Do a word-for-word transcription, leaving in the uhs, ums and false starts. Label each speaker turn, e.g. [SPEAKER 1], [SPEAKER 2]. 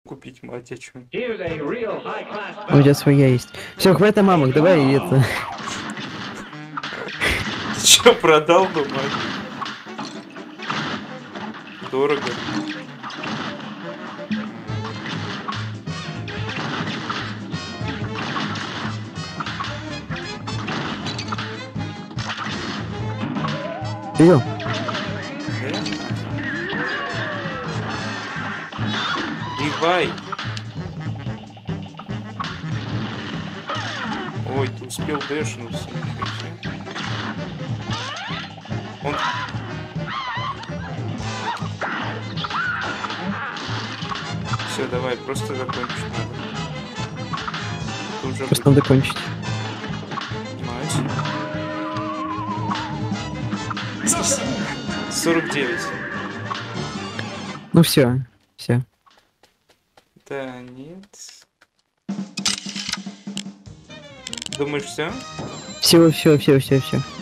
[SPEAKER 1] купить, мать, а чё?
[SPEAKER 2] У тебя своя есть. Все, хватит мамок, давай это.
[SPEAKER 1] Ты чё, продал бы, мать? Дорого.
[SPEAKER 2] Йо.
[SPEAKER 1] Ивай. Ой, ты успел дэшнуться. Он... Все, давай, просто закончить надо. Уже
[SPEAKER 2] Просто надо кончить.
[SPEAKER 1] Мать. сорок девять.
[SPEAKER 2] Ну все, все.
[SPEAKER 1] Да, нет. Думаешь, все?
[SPEAKER 2] Все, все, все, все, все.